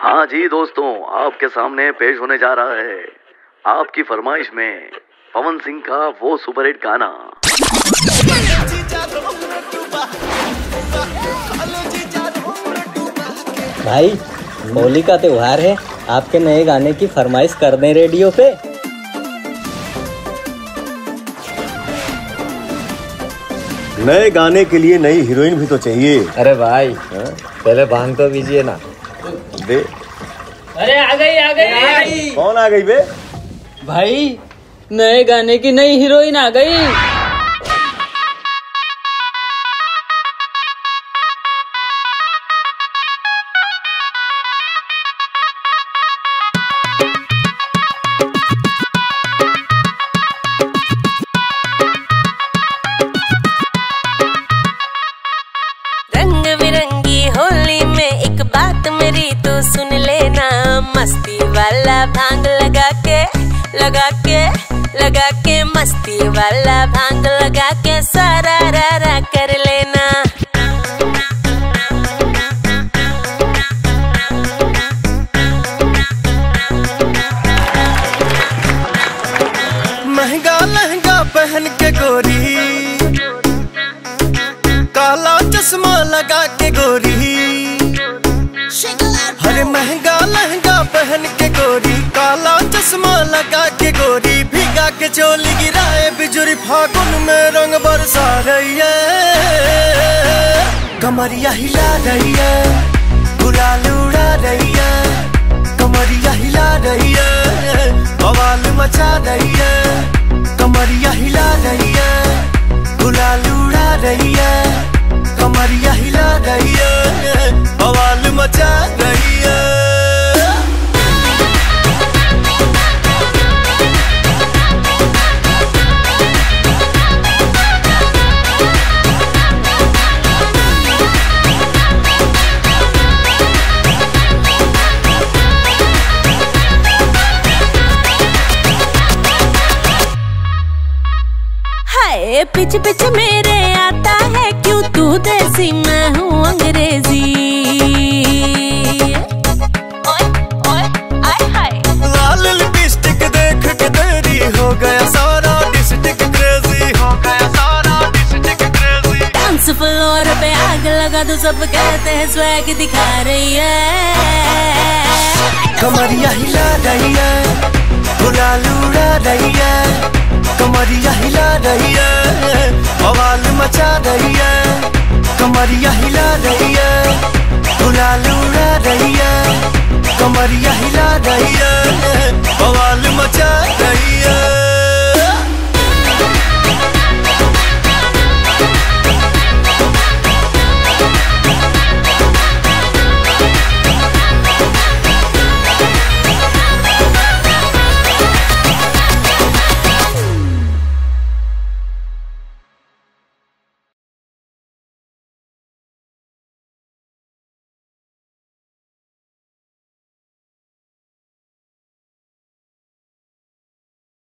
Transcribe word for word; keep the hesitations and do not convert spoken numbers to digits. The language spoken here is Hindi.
हाँ जी दोस्तों, आपके सामने पेश होने जा रहा है आपकी फरमाइश में पवन सिंह का वो सुपरहिट गाना। भाई होली का त्योहार है, आपके नए गाने की फरमाइश कर दें रेडियो पे। नए गाने के लिए नई हीरोइन भी तो चाहिए। अरे भाई हा? पहले भांग तो पीजिए ना। दे। अरे आ गई आ गई, आ गई। कौन आ गई बे? भाई नए गाने की नई हीरोइन आ गई। रंग बिरंगी होली में एक बात मेरी तो सुन लेना, मस्ती वाला भांग लगा के लगा के लगा के मस्ती वाला भांग लगा के सारा रा रा कर लेना। महंगा लहंगा पहन के गोरी, काला चश्मा लगा के गोरी, हरे महंगा लहंगा पहन के गोरी, काला चश्मा लगा के गोरी, भीगा के चोली गिराए बिजुरी, फागुन में रंग बरसा रही है, कमरिया हिला रही है, गुलाल उड़ा रही है, कमरिया हिला रही है, बवाल मचा रही है, कमरिया हिला रही है, गुलाल उड़ा रही है, कमरिया हिला रही है, बवाल मचा रही है। हाय पीछे पीछे मेरे आता है क्यों तू देसी मैं हूँ अंग्रेजी। ओए ओए आय हाय लाल लिपस्टिक देख के तेरी हो गया सारा डिस्ट्रिक्ट क्रेजी, हो गया सारा डिस्ट्रिक्ट क्रेजी। डांस फ्लोर पे आग लगा दो, सब कहते हैं स्वैग दिखा रही है, कमरिया हिला रही है, गुलाल उड़ा रही है, कमरिया हिला रही है, बवाल मचा रही है, कमरिया हिला रही है, गुलाल उड़ा रही है, कमरिया हिला रही है, बवाल मचा रही है।